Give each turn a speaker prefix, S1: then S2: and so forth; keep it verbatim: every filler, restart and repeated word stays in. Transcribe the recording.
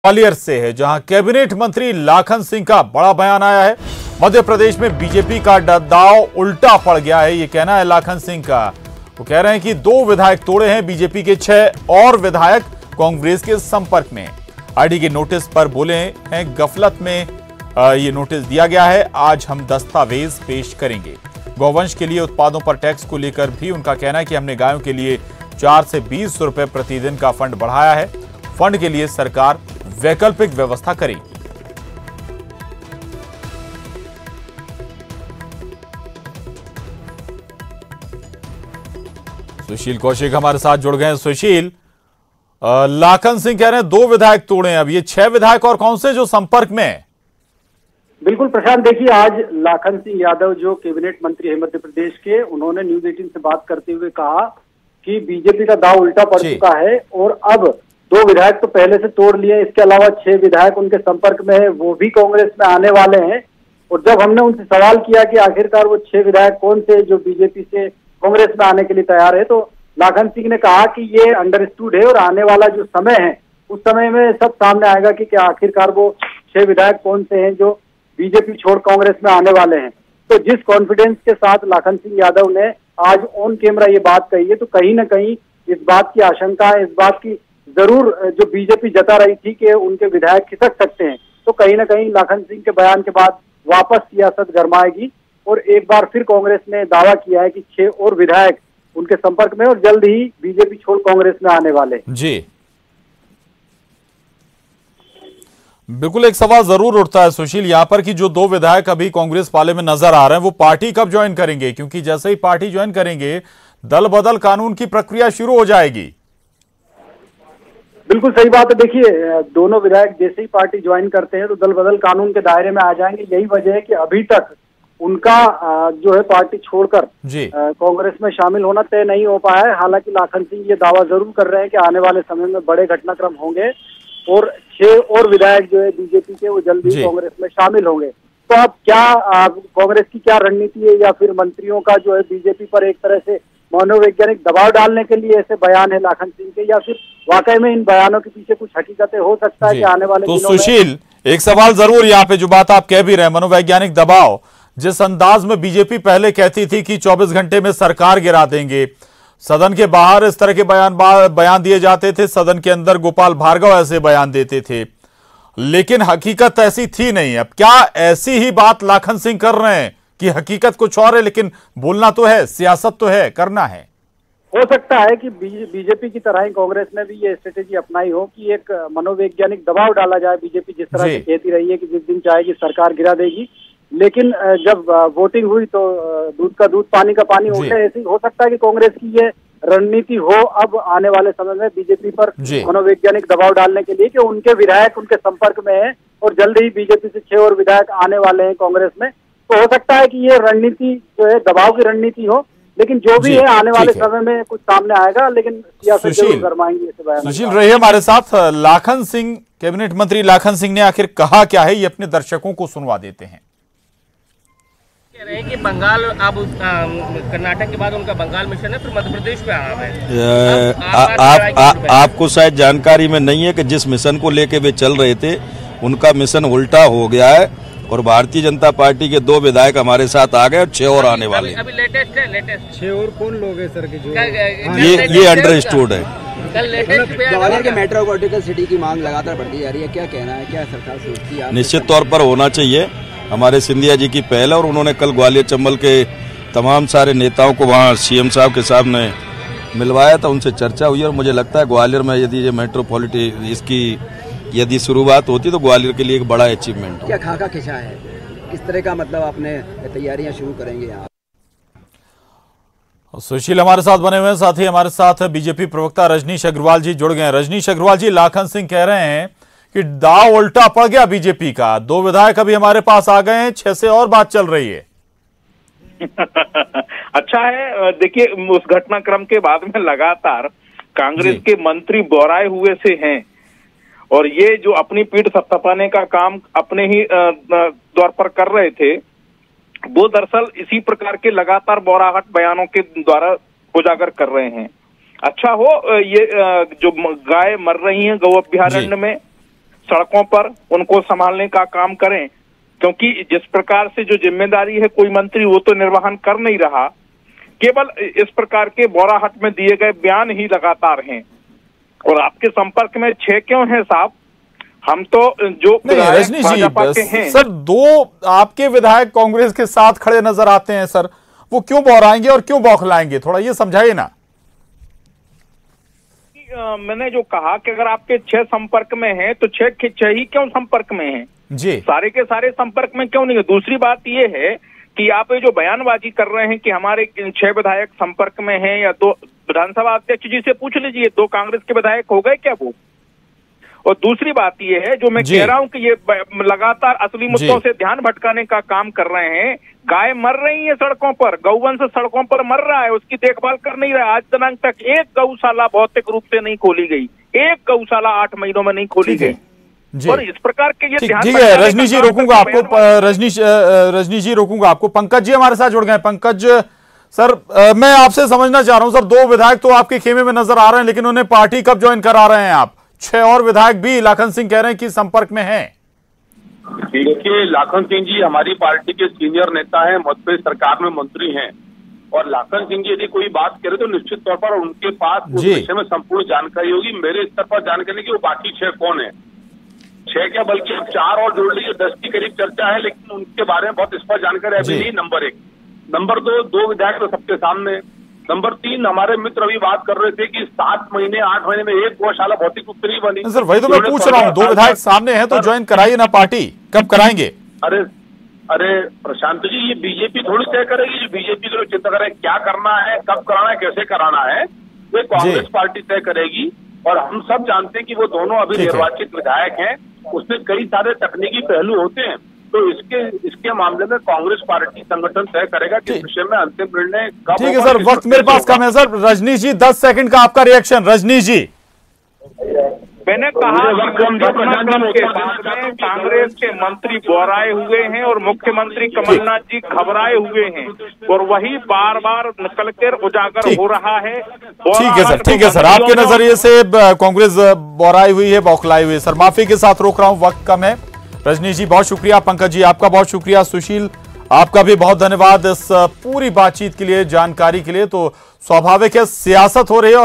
S1: ग्वालियर से है, जहां कैबिनेट मंत्री लाखन सिंह का बड़ा बयान आया है। मध्य प्रदेश में बीजेपी का दांव उल्टा पड़ गया है, ये कहना है लाखन सिंह का। वो कह रहे हैं कि दो विधायक तोड़े हैं, बीजेपी के छह और विधायक कांग्रेस के संपर्क में। आईडी के नोटिस पर बोले हैं गफलत में ये नोटिस दिया गया है, आज हम दस्तावेज पेश करेंगे। गौवंश के लिए उत्पादों पर टैक्स को लेकर भी उनका कहना है कि हमने गायों के लिए चार से बीस रुपए प्रतिदिन का फंड बढ़ाया है। फंड के लिए सरकार वैकल्पिक व्यवस्था करेगी। सुशील कौशिक हमारे साथ जुड़ गए हैं। सुशील, लाखन सिंह कह रहे हैं दो विधायक तोड़े हैं, अब ये छह विधायक और कौन से जो संपर्क में है?
S2: बिल्कुल प्रशांत, देखिए आज लाखन सिंह यादव जो कैबिनेट मंत्री है मध्य प्रदेश के, उन्होंने न्यूज एटीन से बात करते हुए कहा कि बीजेपी का दांव उल्टा पड़ चुका है और अब दो विधायक तो पहले से तोड़ लिए, इसके अलावा छह विधायक उनके संपर्क में है, वो भी कांग्रेस में आने वाले हैं। और जब हमने उनसे सवाल किया कि आखिरकार वो छह विधायक कौन से जो बीजेपी से कांग्रेस में आने के लिए तैयार है, तो लाखन सिंह ने कहा कि ये अंडरस्टूड है और आने वाला जो समय है उस समय में सब सामने आएगा कि क्या आखिरकार वो छह विधायक कौन से हैं जो बीजेपी छोड़ कांग्रेस में आने वाले हैं। तो जिस कॉन्फिडेंस के साथ लाखन सिंह यादव ने आज ऑन कैमरा ये बात कही है, तो कहीं ना कहीं इस बात की आशंका है, इस बात की जरूर जो बीजेपी जता रही थी कि उनके विधायक खिसक सकते हैं, तो कहीं ना कहीं लाखन सिंह के बयान के बाद वापस सियासत गरमाएगी और एक बार फिर कांग्रेस ने दावा किया है कि छह और विधायक उनके संपर्क में और जल्द ही बीजेपी छोड़ कांग्रेस में आने वाले।
S1: जी बिल्कुल, एक सवाल जरूर उठता है सुशील यहाँ पर कि जो दो विधायक अभी कांग्रेस पाले में नजर आ रहे हैं वो पार्टी कब ज्वाइन करेंगे? क्योंकि जैसे ही पार्टी ज्वाइन करेंगे दल बदल कानून की प्रक्रिया शुरू हो जाएगी।
S2: बिल्कुल सही बात है। देखिए दोनों विधायक जैसे ही पार्टी ज्वाइन करते हैं तो दल बदल कानून के दायरे में आ जाएंगे। यही वजह है कि अभी तक उनका जो है पार्टी छोड़कर कांग्रेस में शामिल होना तय नहीं हो पाया है। हालांकि लाखन सिंह ये दावा जरूर कर रहे हैं कि आने वाले समय में बड़े घटनाक्रम होंगे और छह और विधायक जो है बीजेपी के वो जल्दी कांग्रेस में शामिल होंगे। तो अब क्या कांग्रेस की क्या रणनीति है, या फिर मंत्रियों का जो है बीजेपी पर एक तरह से मनोवैज्ञानिक दबाव डालने के लिए ऐसे बयान है लाखन सिंह के, या फिर वाकई में इन बयानों के पीछे कुछ हकीकतें हो सकता है कि आने वाले
S1: तो सुशील एक सवाल जरूर यहाँ पे जो बात आप कह भी रहे हैं मनोवैज्ञानिक दबाव, जिस अंदाज में बीजेपी पहले कहती थी कि चौबीस घंटे में सरकार गिरा देंगे, सदन के बाहर इस तरह के बयान बयान दिए जाते थे, सदन के अंदर गोपाल भार्गव ऐसे बयान देते थे, लेकिन हकीकत ऐसी थी नहीं। अब क्या ऐसी ही बात लाखन सिंह कर रहे हैं कि हकीकत कुछ और है लेकिन बोलना तो है, सियासत तो है, करना है?
S2: हो सकता है कि बीजेपी की तरह ही कांग्रेस ने भी ये स्ट्रेटेजी अपनाई हो कि एक मनोवैज्ञानिक दबाव डाला जाए। बीजेपी जिस तरह से कहती रही है कि जिस दिन चाहेगी सरकार गिरा देगी, लेकिन जब वोटिंग हुई तो दूध का दूध पानी का पानी हो गया। ऐसे हो सकता है कि कांग्रेस की ये रणनीति हो अब आने वाले समय में बीजेपी पर मनोवैज्ञानिक दबाव डालने के लिए कि उनके विधायक उनके संपर्क में है और जल्द ही बीजेपी से छह और विधायक आने वाले हैं कांग्रेस में। तो हो सकता है कि ये रणनीति जो है दबाव की रणनीति हो, लेकिन जो भी है आने वाले समय में कुछ सामने आएगा, लेकिन सियासत जरूर गरमाएंगे ऐसे बयान।
S1: सुशील रहिए हमारे साथ। लाखन सिंह, कैबिनेट मंत्री लाखन सिंह ने आखिर कहा क्या है, ये अपने दर्शकों को सुनवा देते हैं।
S3: कह रहे हैं कि बंगाल अब कर्नाटक के बाद उनका बंगाल मिशन है, फिर मध्य प्रदेश पे आ रहा है।
S4: आप, आप, आप, आपको शायद जानकारी में नहीं है कि जिस मिशन को लेके वे चल रहे थे उनका मिशन उल्टा हो गया है और भारतीय जनता पार्टी के दो विधायक हमारे साथ आ गए और छह और आने वाले।
S3: अभी लेटेस्ट है, लेटेस्ट
S5: छह और कौन लोग हैं सर के जो
S4: ये ये अंडरस्टूड है।
S6: ग्वालियर के मेट्रोपॉलिटन सिटी की मांग लगातार बढ़ती जा रही है, क्या कहना है, क्या सरकार सोचती है?
S4: निश्चित तौर पर होना चाहिए, हमारे सिंधिया जी की पहल है और उन्होंने कल ग्वालियर चंबल के तमाम सारे नेताओं को वहाँ सीएम साहब के सामने मिलवाया था, उनसे चर्चा हुई और मुझे लगता है ग्वालियर में यदि ये मेट्रोपॉलिटन इसकी यदि शुरुआत होती तो ग्वालियर के लिए एक बड़ा अचीवमेंट।
S6: क्या खाका खिंचा है, किस तरह का मतलब आपने तैयारियां शुरू करेंगे यहाँ?
S1: सुशील हमारे साथ बने हुए हैं, साथ ही हमारे साथ बीजेपी प्रवक्ता रजनीश अग्रवाल जी जुड़ गए हैं। रजनीश अग्रवाल जी, लाखन सिंह कह रहे हैं कि दांव उल्टा पड़ गया बीजेपी का, दो विधायक अभी हमारे पास आ गए हैं, छह से और बात चल रही है।
S7: अच्छा है, देखिए उस घटनाक्रम के बाद में लगातार कांग्रेस के मंत्री बोराए हुए से हैं और ये जो अपनी पीठ थपथपाने का काम अपने ही दौर पर कर रहे थे, वो दरअसल इसी प्रकार के लगातार बोराहट बयानों के द्वारा उजागर कर रहे हैं। अच्छा हो ये जो गाय मर रही हैं गौ अभ्यारण्य में, सड़कों पर उनको संभालने का काम करें, क्योंकि जिस प्रकार से जो जिम्मेदारी है कोई मंत्री वो तो निर्वहन कर नहीं रहा, केवल इस प्रकार के बोराहट में दिए गए बयान ही लगातार हैं। और आपके संपर्क में छह क्यों हैं साहब? हम तो जो
S1: रजनी जी
S7: के हैं
S1: सर, दो आपके विधायक कांग्रेस के साथ खड़े नजर आते हैं सर, वो क्यों बौराएंगे और क्यों बौखलाएंगे, थोड़ा ये समझाइए ना।
S7: आ, मैंने जो कहा कि अगर आपके छह संपर्क में हैं तो छह के छह ही क्यों संपर्क में हैं
S1: जी,
S7: सारे के सारे संपर्क में क्यों नहीं है? दूसरी बात ये है कि आप ये जो बयानबाजी कर रहे हैं कि हमारे छह विधायक संपर्क में हैं या दो, विधानसभा अध्यक्ष जी से पूछ लीजिए, दो कांग्रेस के विधायक हो गए क्या वो? और दूसरी बात ये है जो मैं कह रहा हूं कि ये लगातार असली मुद्दों से ध्यान भटकाने का काम कर रहे हैं। गाय मर रही है सड़कों पर, गौवंश सड़कों पर मर रहा है, उसकी देखभाल कर नहीं रहा। आज दिनांक तक एक गौशाला भौतिक रूप से नहीं खोली गई, एक गौशाला आठ महीनों में नहीं खोली गई। और इस प्रकार के ये ध्यान,
S1: ठीक है रजनी जी रोकूंगा आपको, रजनी रजनी जी रोकूंगा आपको। पंकज जी हमारे साथ जुड़ गए। पंकज सर, मैं आपसे समझना चाह रहा हूं सर, दो विधायक तो आपके खेमे में नजर आ रहे हैं, लेकिन उन्हें पार्टी कब ज्वाइन करा रहे हैं आप? छह और विधायक भी लाखन सिंह कह रहे हैं कि संपर्क में हैं।
S5: देखिए, लाखन सिंह जी हमारी पार्टी के सीनियर नेता हैं, मध्य प्रदेश सरकार में मंत्री हैं, और लाखन सिंह जी यदि कोई बात करे तो निश्चित तौर पर उनके पास उस विषय में संपूर्ण जानकारी होगी। मेरे स्तर पर जानकारी की वो बाकी छह कौन है, छह क्या बल्कि अब चार और जोड़ लीजिए, दस की करीब चर्चा है, लेकिन उनके बारे में बहुत स्पष्ट जानकारी अभी नहीं। नंबर एक। नंबर दो, दो विधायक तो सबके सामने। नंबर तीन, हमारे मित्र अभी बात कर रहे थे कि सात महीने आठ महीने में एक गौशाला भौतिक रूप से नहीं बनी।
S1: सर वही तो मैं पूछ रहा हूँ, दो विधायक सामने हैं तो ज्वाइन कराइए ना पार्टी, कब कराएंगे?
S5: अरे अरे प्रशांत जी, ये बीजेपी थोड़ी तय करेगी, जो बीजेपी के लोग चिंता करें क्या करना है, कब कराना है, कैसे कराना है, वो कांग्रेस पार्टी तय करेगी। और हम सब जानते हैं कि वो दोनों अभी निर्वाचित विधायक हैं, उसमें कई सारे तकनीकी पहलू होते हैं, तो इसके इसके मामले में कांग्रेस पार्टी संगठन तय करेगा कि इस विषय में अंतिम निर्णय कब। ठीक
S1: है सर, वक्त मेरे पास कम है सर। रजनी जी दस सेकंड का आपका रिएक्शन। रजनी जी,
S7: मैंने कहा घटनाक्रम के बाद में कांग्रेस के मंत्री बोराए हुए हैं और मुख्यमंत्री कमलनाथ जी घबराए हुए हैं, और वही बार बार निकलकर उजागर हो रहा है।
S1: ठीक है सर, ठीक है सर, आपके नजरिए से कांग्रेस बोराई हुई है, बौखलाई हुई है। सर माफी के साथ रोक रहा हूं, वक्त कम है। रजनी जी बहुत शुक्रिया, पंकज जी आपका बहुत शुक्रिया, सुशील आपका भी बहुत धन्यवाद इस पूरी बातचीत के लिए, जानकारी के लिए। तो स्वाभाविक है सियासत हो रही है।